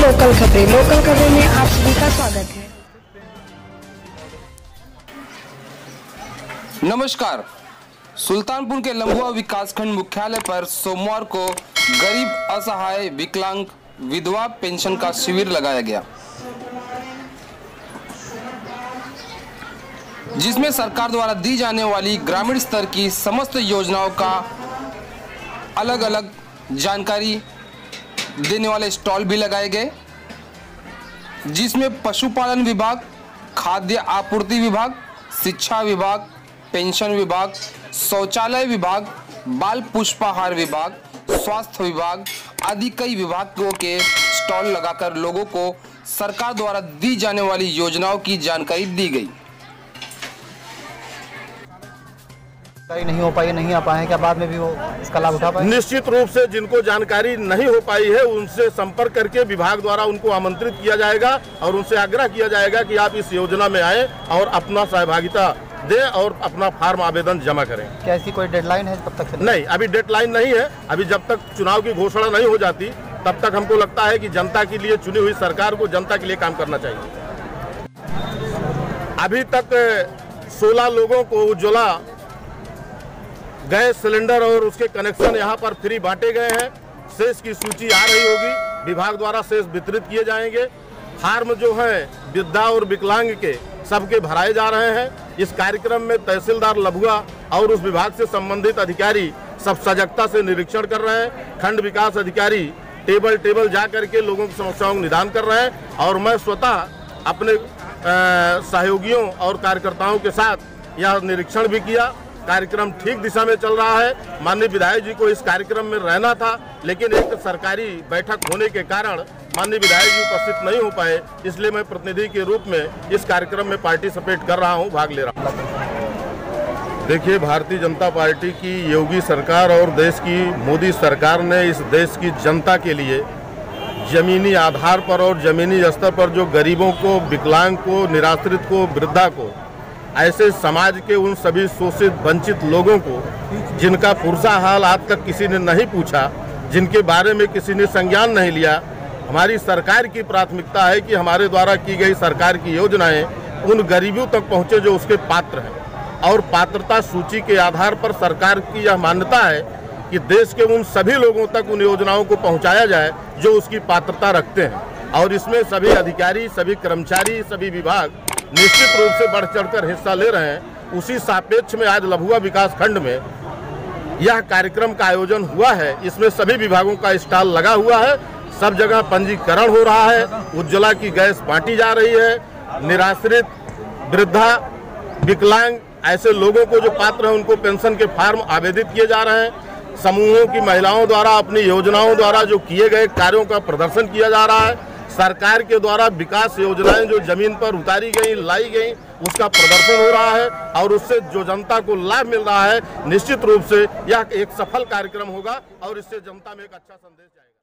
Local खबरें में आप सभी का स्वागत है। नमस्कार। सुल्तानपुर के लंबुआ विकासखंड मुख्यालय पर सोमवार को गरीब, असहाय, विकलांग, विधवा पेंशन का शिविर लगाया गया, जिसमें सरकार द्वारा दी जाने वाली ग्रामीण स्तर की समस्त योजनाओं का अलग अलग जानकारी देने वाले स्टॉल भी लगाए गए, जिसमें पशुपालन विभाग, खाद्य आपूर्ति विभाग, शिक्षा विभाग, पेंशन विभाग, शौचालय विभाग, बाल पुष्पाहार विभाग, स्वास्थ्य विभाग आदि कई विभागों के स्टॉल लगाकर लोगों को सरकार द्वारा दी जाने वाली योजनाओं की जानकारी दी गई। नहीं हो पाई, नहीं आ पाए, क्या बाद में भी वो इसका लाभ उठा पाए? निश्चित रूप से जिनको जानकारी नहीं हो पाई है उनसे संपर्क करके विभाग द्वारा उनको आमंत्रित किया जाएगा और उनसे आग्रह किया जाएगा कि आप इस योजना में आए और अपना सहभागिता दें और अपना फॉर्म आवेदन जमा करें। क्या इसकी कोई डेडलाइन है तब तक? नहीं, अभी डेडलाइन नहीं है। अभी जब तक चुनाव की घोषणा नहीं हो जाती तब तक हमको लगता है कि जनता के लिए चुनी हुई सरकार को जनता के लिए काम करना चाहिए। अभी तक 16 लोगों को उज्ज्वला गैस सिलेंडर और उसके कनेक्शन यहाँ पर फ्री बांटे गए हैं। शेष की सूची आ रही होगी, विभाग द्वारा शेष वितरित किए जाएंगे। फार्म जो है वृद्धा और विकलांग के सबके भराए जा रहे हैं। इस कार्यक्रम में तहसीलदार लंबुआ और उस विभाग से संबंधित अधिकारी सब सजगता से निरीक्षण कर रहे हैं। खंड विकास अधिकारी टेबल जा करके लोगों की समस्याओं का निदान कर रहे हैं और मैं स्वतः अपने सहयोगियों और कार्यकर्ताओं के साथ यह निरीक्षण भी किया। कार्यक्रम ठीक दिशा में चल रहा है। माननीय विधायक जी को इस कार्यक्रम में रहना था, लेकिन एक सरकारी बैठक होने के कारण माननीय विधायक जी उपस्थित नहीं हो पाए, इसलिए मैं प्रतिनिधि के रूप में इस कार्यक्रम में पार्टिसिपेट कर रहा हूं, भाग ले रहा हूं। देखिए, भारतीय जनता पार्टी की योगी सरकार और देश की मोदी सरकार ने इस देश की जनता के लिए जमीनी आधार पर और जमीनी स्तर पर जो गरीबों को, विकलांग को, निराश्रित को, वृद्धा को, ऐसे समाज के उन सभी शोषित वंचित लोगों को जिनका पुरसा हाल आज तक किसी ने नहीं पूछा, जिनके बारे में किसी ने संज्ञान नहीं लिया, हमारी सरकार की प्राथमिकता है कि हमारे द्वारा की गई सरकार की योजनाएं उन गरीबों तक पहुंचे जो उसके पात्र हैं। और पात्रता सूची के आधार पर सरकार की यह मान्यता है कि देश के उन सभी लोगों तक उन योजनाओं को पहुँचाया जाए जो उसकी पात्रता रखते हैं। और इसमें सभी अधिकारी, सभी कर्मचारी, सभी विभाग निश्चित रूप से बढ़ चढ़कर हिस्सा ले रहे हैं। उसी सापेक्ष में आज लंबुआ विकास खंड में यह कार्यक्रम का आयोजन हुआ है। इसमें सभी विभागों का स्टॉल लगा हुआ है, सब जगह पंजीकरण हो रहा है, उज्ज्वला की गैस बांटी जा रही है। निराश्रित, वृद्धा, विकलांग ऐसे लोगों को जो पात्र हैं उनको पेंशन के फॉर्म आवेदित किए जा रहे हैं। समूहों की महिलाओं द्वारा अपनी योजनाओं द्वारा जो किए गए कार्यों का प्रदर्शन किया जा रहा है। सरकार के द्वारा विकास योजनाएं जो जमीन पर उतारी गई, लाई गई, उसका प्रदर्शन हो रहा है और उससे जो जनता को लाभ मिल रहा है, निश्चित रूप से यह एक सफल कार्यक्रम होगा और इससे जनता में एक अच्छा संदेश जाएगा।